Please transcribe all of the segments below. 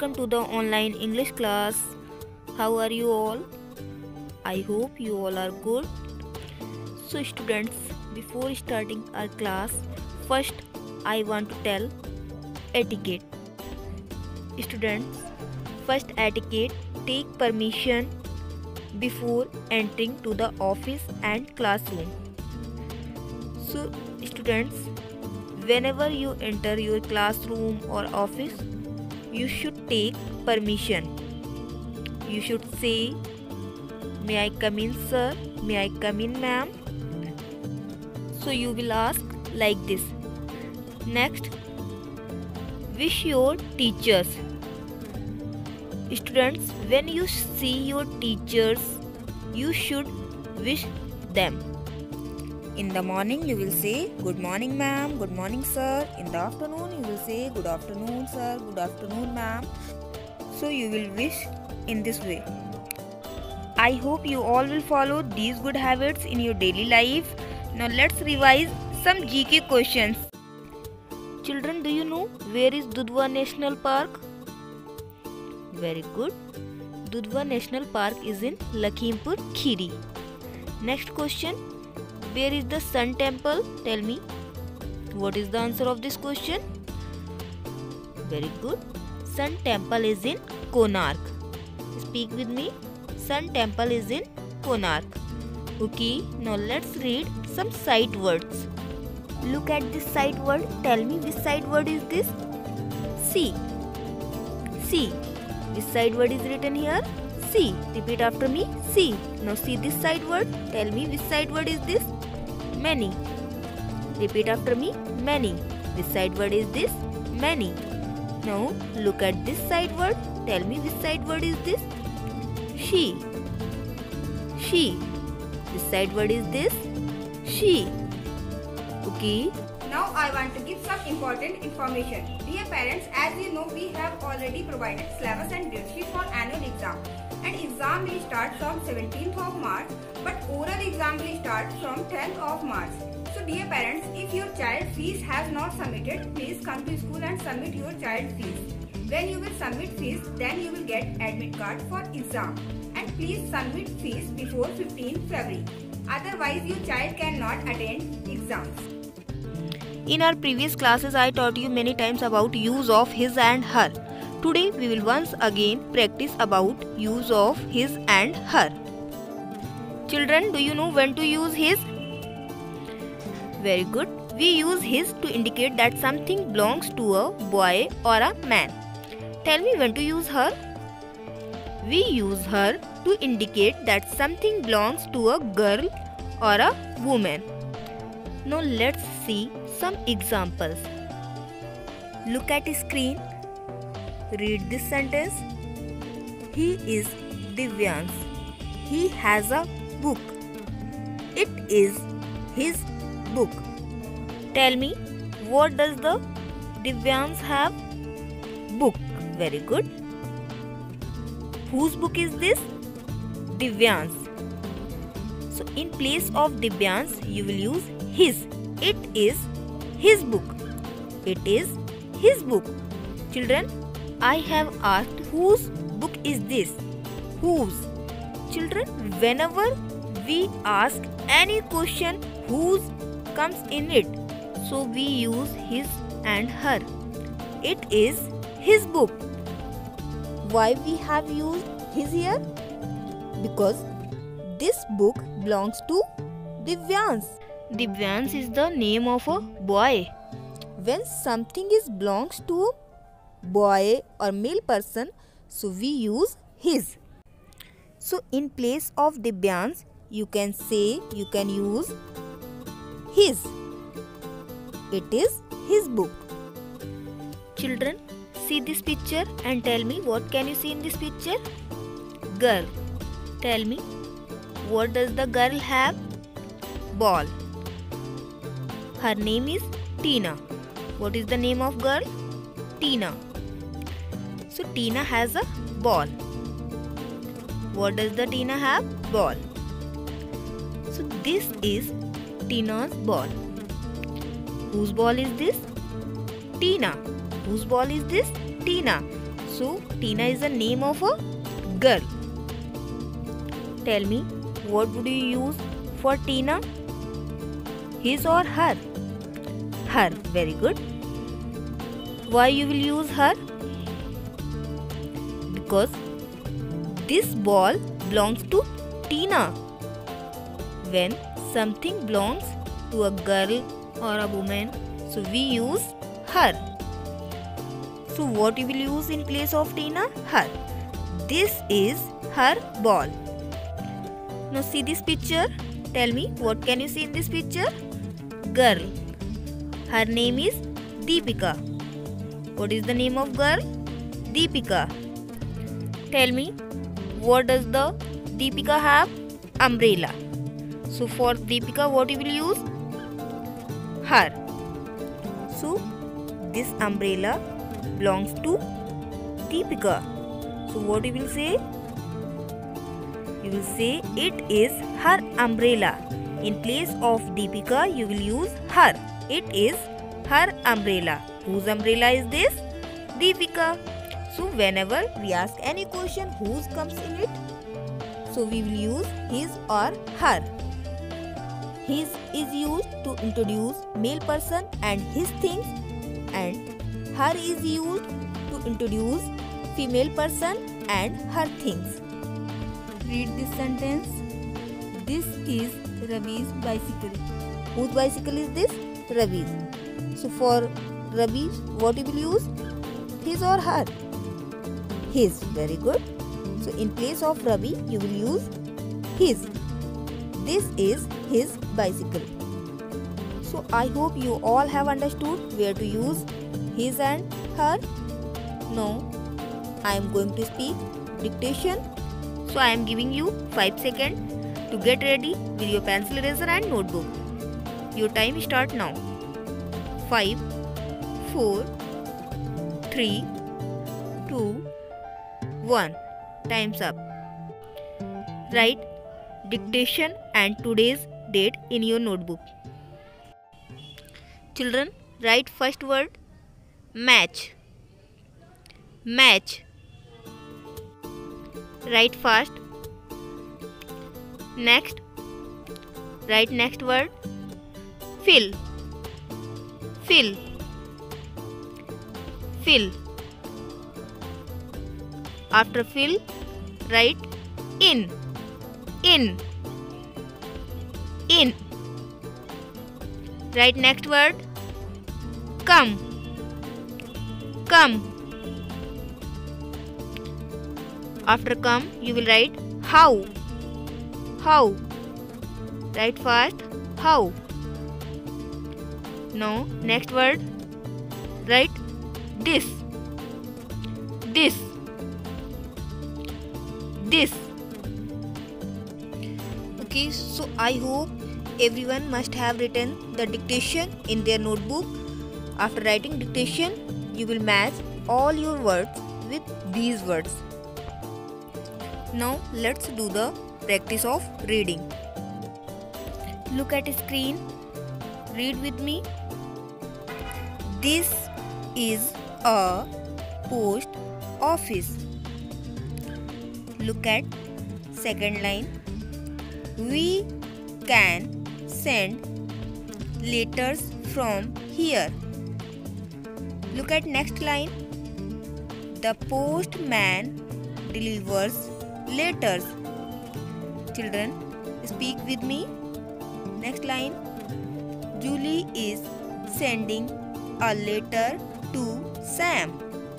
welcome to the online English class. How are you all? I hope you all are good. So students, before starting our class, first I want to tell etiquette. Students, first etiquette, take permission before entering to the office and classroom. So students, whenever you enter your classroom or office, you should take permission. You should say, "May I come in, sir? May I come in, ma'am?" So you will ask like this. Next, wish your teachers. Students, when you see your teachers, you should wish them. In the morning you will say, "Good morning ma'am, good morning sir." In the afternoon you will say, "Good afternoon sir, good afternoon ma'am." So you will wish in this way. I hope you all will follow these good habits in your daily life. Now let's revise some GK questions. Children, do you know where is Dudhwa National Park? Very good. Dudhwa National Park is in Lakhimpur Kheri. Next question. Where is the Sun Temple? Tell me. What is the answer of this question? Very good. Sun Temple is in Konark. Speak with me. Sun Temple is in Konark. Okay, now let's read some sight words. Look at this sight word. Tell me which sight word is this? See. See. Which sight word is written here? See. Repeat after me. See. Now see this sight word. Tell me which sight word is this? Many. Repeat after me. Many. Which sight word is this? Many. Now look at this sight word. Tell me which sight word is this? She. She. Which sight word is this? She. Okay. Now I want to give some important information. Dear parents, as you know, we have already provided syllabus and date sheet for annual exam. And exam will start from 17th of March, but oral exam will start from 10th of March. So dear parents, if your child fees has not submitted, please come to school and submit your child fees. When you will submit fees, then you will get admit card for exam. And please submit fees before 15th February. Otherwise, your child cannot attend exams. In our previous classes, I taught you many times about use of his and her. Today, we will once again practice about use of his and her. Children, do you know when to use his? Very good. We use his to indicate that something belongs to a boy or a man. Tell me when to use her. We use her to indicate that something belongs to a girl or a woman. Now let's see some examples. Look at the screen. Read this sentence. He is Divyans. He has a book. It is his book. Tell me, what does the Divyans have? Book. Very good. Whose book is this? Divyans. So in place of Divyans, you will use his. It is his book. It is his book. Children, I have asked whose book is this? Whose? Children, whenever we ask any question, whose comes in it. So we use his and her. It is his book. Why we have used his here? Because this book belongs to Divyans. Divyans is the name of a boy. When something belongs to a boy or male person, so we use his. So in place of Divyans, you can use his. It is his book. Children, see this picture and tell me what can you see in this picture? Girl. Tell me, what does the girl have? Ball. Her name is Tina. What is the name of girl? Tina. So Tina has a ball. What does the Tina have? Ball. So this is Tina's ball. Whose ball is this? Tina. Whose ball is this? Tina. So Tina is the name of a girl. Tell me, what would you use for Tina? His or her? Her. Very good. Why you will use her? Because this ball belongs to Tina. When something belongs to a girl or a woman, so we use her. So what you will use in place of Tina? Her. This is her ball. Now see this picture. Tell me, what can you see in this picture? Girl. Her name is Deepika. What is the name of girl? Deepika. Tell me, what does the Deepika have? Umbrella. So for Deepika, what you will use? Her. So this umbrella belongs to Deepika. So what you will say? You will say it is her umbrella. In place of Deepika, you will use her. It is her umbrella. Whose umbrella is this? Deepika. So whenever we ask any question, whose comes in it? So we will use his or her. His is used to introduce male person and his things, and her is used to introduce female person and her things. Read this sentence. This is Ravi's bicycle. Whose bicycle is this? Ravi's. So for Ravi, what you will use? His or her? His. Very good. So in place of Ravi, you will use his. This is his bicycle. So I hope you all have understood where to use his and her. Now I am going to speak dictation. So I am giving you 5 seconds to get ready with your pencil eraser and notebook. Your time start now. 5, 4, 3, 2, 1. Time's up. Write dictation and today's date in your notebook. Children, write first word match. Match. Write fast. Next. Write next word fill. Fill. Fill. After fill, write in. In. In. Write next word come. Come. After come, you will write how. How. Write fast. How. Now, next word, write this. This. This. Okay, so I hope everyone must have written the dictation in their notebook. After writing dictation, you will match all your words with these words. Now let's do the practice of reading. Look at the screen. Read with me. This is a post office. Look at second line. We can send letters from here. Look at next line. The postman delivers letters. Children, speak with me. Next line. Julie is sending a letter to Sam.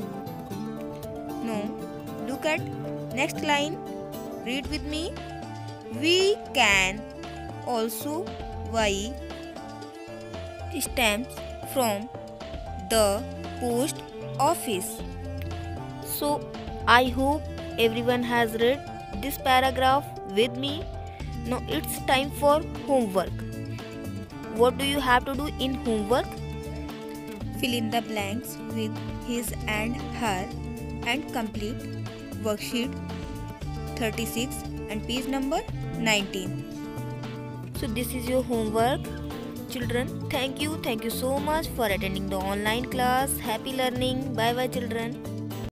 Now, look at next line. Read with me. We can also buy stamps from the post office. So, I hope everyone has read this paragraph with me. Now it's time for homework. What do you have to do in homework? Fill in the blanks with his and her and complete worksheet 36 and page number 19. So this is your homework. Children, thank you so much for attending the online class. Happy learning. Bye bye children.